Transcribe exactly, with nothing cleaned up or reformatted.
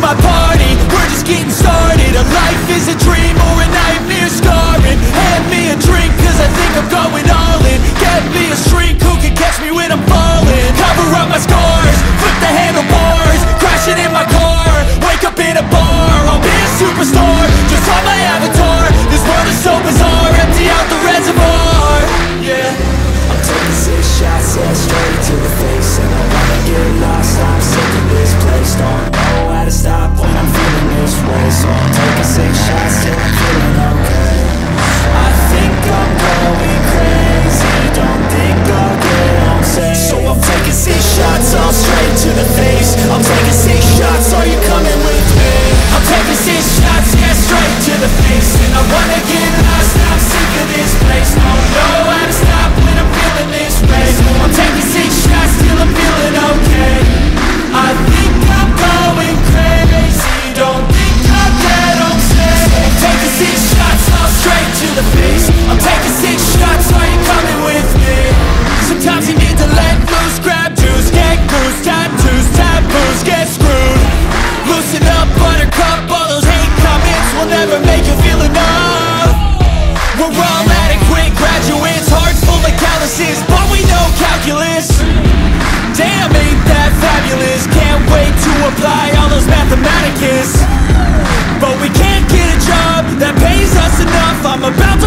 my party, we're just getting started. A life is a dream or a nightmare scarring. Hand me a drink cause I think I'm going all in. Get me a shrink who can catch me when I'm falling. Cover up my scars, flip the handlebars, crashing in my car, wake up in a bar. I'll be a superstar, just on my avatar. This world is so bizarre, empty out the reservoir. Yeah, I'm taking six shots, yeah, straight to the face. And I wanna get lost, I'm sick of this place. Don't know how to stop when I'm feeling this way. So I'm taking six shots till I'm feeling okay. I think I'm going crazy, don't think I'll get home safe. So I'm taking six shots, all straight to the face. I'm taking six shots, are you coming with me? I'm taking six shots, yeah, straight to the face. And I wanna get lost, I'm sick of this place. Don't know how to stop when I'm feeling this way. I'm taking six shots till I'm feeling okay. I think I'm going crazy, don't think I'll get home safe. I'm taking six shots, all straight to the face. I'm taking six shots, are you coming with me? Sometimes you need to let loose, grab juice, get goose, tattoos, taboos, get screwed. Loosen up, buttercup, all those hate comments will never make you feel enough. We're all adequate graduates, hearts full of calluses, but we know calculus. Damn, ain't that fabulous? Can't wait to apply all those mathematicus. But we can't get a job that pays us enough. I'm about to